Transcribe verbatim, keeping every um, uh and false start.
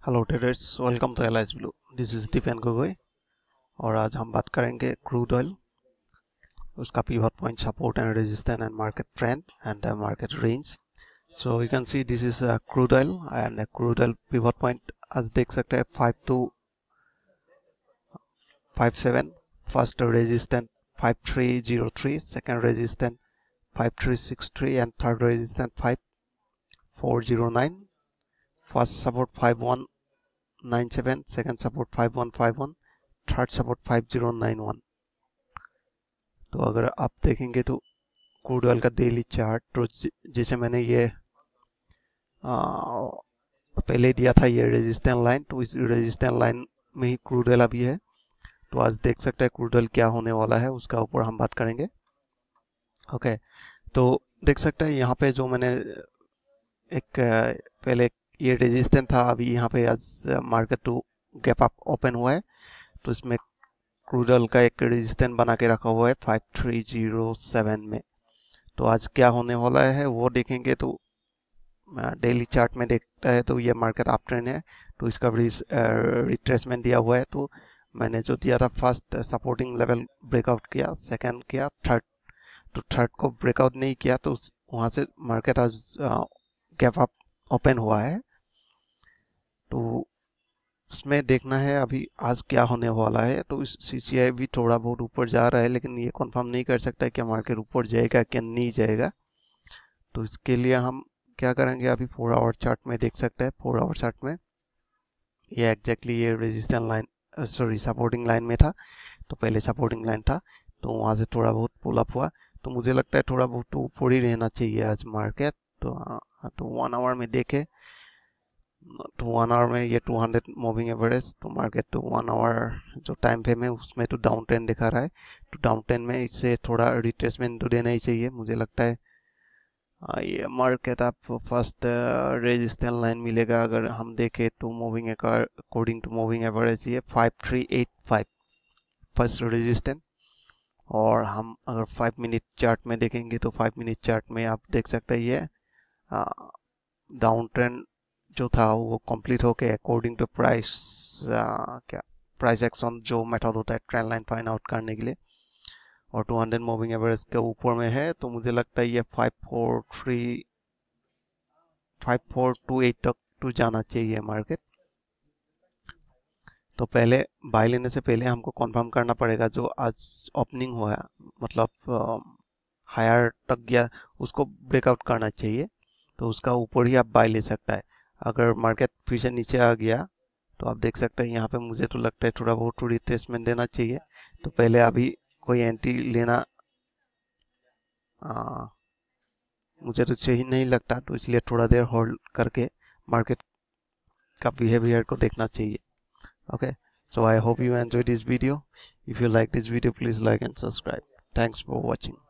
Hello traders, welcome to Aliceblu। This is Dipen Gogoi और आज हम बात करेंगे क्रूड ऑयल, उसका pivot point, support and resistance and market trend and market range. So you can see this is crude oil and crude oil pivot point आज देख सकते हैं five two five seven. First resistance five three zero three, second resistance five three six three and third resistance five four zero nine. First support five one nine seven, second support five one five one, third support five zero nine one. तो अगर आप देखेंगे तो crude oil का daily chart, तो जैसे मैंने ये आ, पहले दिया था ये रेजिस्टेंस लाइन, तो इस रेजिस्टेंस लाइन में ही क्रूड ऑयल अभी है। तो आज देख सकते हैं क्रूड ऑयल क्या होने वाला है, उसका ऊपर हम बात करेंगे। ओके, तो देख सकते हैं यहाँ पे जो मैंने एक पहले ये रेजिस्टेंस था, अभी यहाँ पे आज market to gap up open हुआ है। तो इसमें क्रूड ऑयल का एक रेजिस्टेंस बना के रखा हुआ है फाइव थ्री जीरो सेवन में। तो आज क्या होने वाला है वो देखेंगे। तो डेली चार्ट में देखता है तो ये मार्केट अप ट्रेंड है, तो इसका रिट्रेसमेंट दिया हुआ है। तो मैंने जो दिया था फर्स्ट सपोर्टिंग लेवल ब्रेकआउट किया, सेकंड किया, थर्ड तो थर्ड को ब्रेकआउट नहीं किया, तो वहाँ से मार्केट आज गैप अप ओपन हुआ है। तो इसमें देखना है अभी आज क्या होने वाला है। तो इस सीसीआई भी थोड़ा बहुत ऊपर जा रहा है, लेकिन ये कंफर्म नहीं कर सकता कि मार्केट ऊपर जाएगा क्या नहीं जाएगा। तो इसके लिए हम क्या करेंगे, अभी फोर आवर चार्ट में देख सकते हैं। फोर आवर चार्ट में ये एग्जैक्टली ये resistance line, sorry supporting line में था। तो पहले सपोर्टिंग लाइन था, तो वहाँ से थोड़ा बहुत पुल अप हुआ। तो मुझे लगता है थोड़ा बहुत तो ऊपर ही रहना चाहिए आज मार्केट। तो तो वन आवर में देखे तो वन आवर में ये टू हंड्रेड मूविंग एवरेज, तो मार्केट तो वन आवर जो टाइम फ्रेम है उसमें तो डाउन ट्रेंड दिखा रहा है। तो डाउन ट्रेंड में इससे थोड़ा रिट्रेसमेंट तो देना ही चाहिए। मुझे लगता है ये मार्केट आप फर्स्ट रेजिस्टेंस लाइन मिलेगा अगर हम देखें तो moving according to moving average ये five three eight five first resistance. और हम अगर फाइव मिनट चार्ट में देखेंगे तो फाइव मिनट चार्ट में आप देख सकते हैं ये डाउन ट्रेंड जो था वो कंप्लीट होके अकॉर्डिंग टू प्राइस, क्या प्राइस एक्शन जो मेथड होता है ट्रेंड लाइन फाइंड आउट करने के लिए, और टू हंड्रेड मूविंग एवरेज के ऊपर में है। तो मुझे लगता है ये five four three five four two eight तक तो जाना चाहिए मार्केट। तो पहले बाय लेने से पहले हमको कंफर्म करना पड़ेगा जो आज ओपनिंग हुआ, मतलब हायर तक गया, उसको ब्रेकआउट करना चाहिए। तो उसका ऊपर ही आप बाय ले सकता है। अगर मार्केट फिर से नीचे आ गया तो आप देख सकते हैं यहाँ पे मुझे तो लगता है थोड़ा बहुत रिट्रेसमेंट देना चाहिए। तो पहले अभी कोई एंट्री लेना आ, मुझे तो सही नहीं लगता, तो इसलिए थोड़ा देर होल्ड करके मार्केट का बिहेवियर को देखना चाहिए। Okay, so I hope you enjoyed this video. If you like this video, please like and subscribe. Thanks for watching.